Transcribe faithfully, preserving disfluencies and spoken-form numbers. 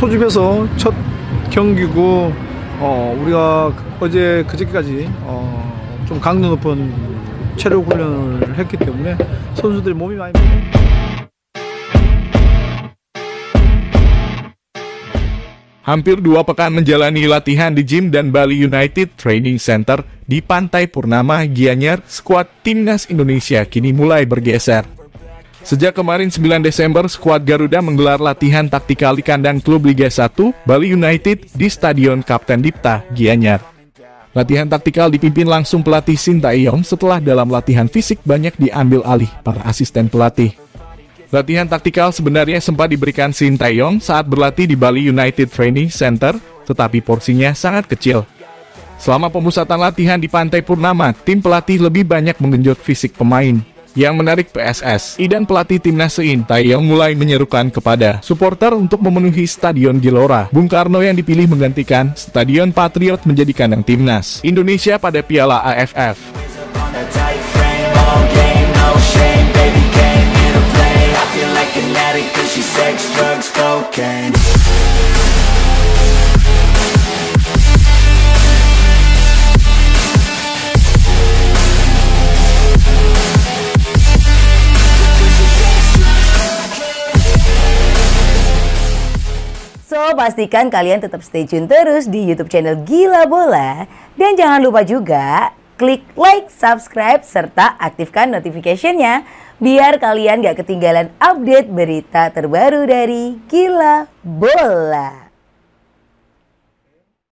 소집에서 첫 경기고 어, 우리가 어제 그저께까지 어, 좀 강도 높은 체력 훈련을 했기 때문에 선수들이 몸이 많이 Hampir dua pekan menjalani latihan di gym dan Bali United Training Center di Pantai Purnama, Gianyar, skuad Timnas Indonesia kini mulai bergeser. Sejak kemarin sembilan Desember, skuad Garuda menggelar latihan taktikal di kandang klub Liga satu Bali United di Stadion Kapten Dipta, Gianyar. Latihan taktikal dipimpin langsung pelatih Sintayong setelah dalam latihan fisik banyak diambil alih para asisten pelatih. Latihan taktikal sebenarnya sempat diberikan Sintayong saat berlatih di Bali United Training Center, tetapi porsinya sangat kecil. Selama pemusatan latihan di Pantai Purnama, tim pelatih lebih banyak menggenjot fisik pemain. Yang menarik P S S I dan pelatih timnas Sintayong mulai menyerukan kepada supporter untuk memenuhi Stadion Gelora Bung Karno yang dipilih menggantikan Stadion Patriot menjadi kandang timnas Indonesia pada Piala A F F. So, pastikan kalian tetap stay tune terus di YouTube channel Gila Bola. Dan jangan lupa juga klik like, subscribe, serta aktifkan notification-nya biar kalian gak ketinggalan update berita terbaru dari Gila Bola.